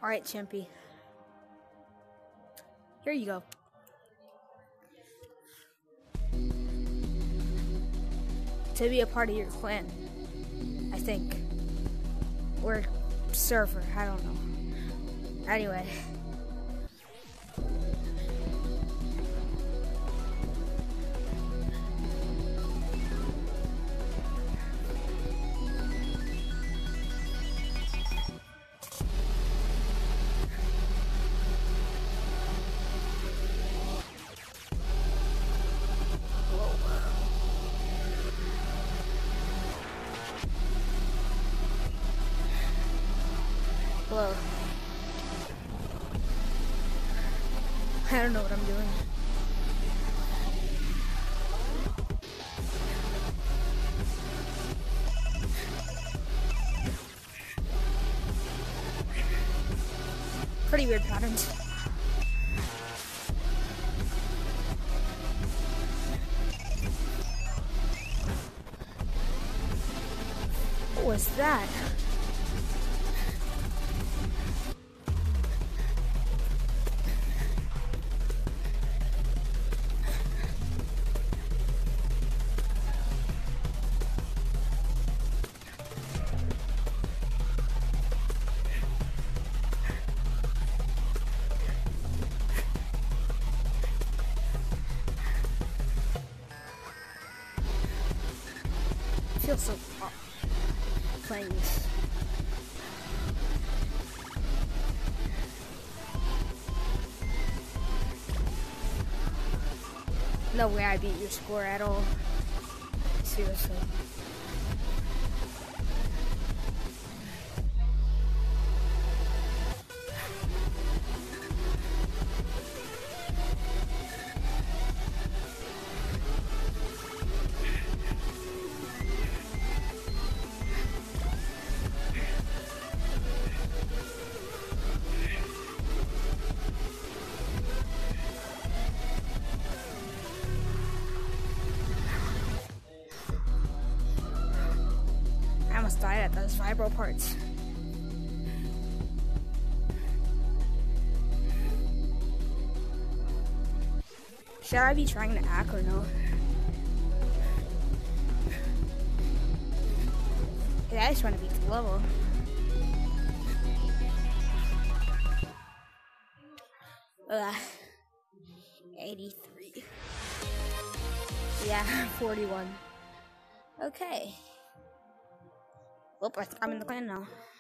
Alright, Chimpy. Here you go. To be a part of your clan, I think. Or server, I don't know. Anyway. Whoa. I don't know what I'm doing. Pretty weird patterns. What was that? I feel so hot playing this. No way I beat your score at all. Seriously. I almost died at those vibro parts. Should I be trying to hack or no? I just want to beat the level. Ugh. 83. Yeah, 41. Okay. Well, I'm in the clan now.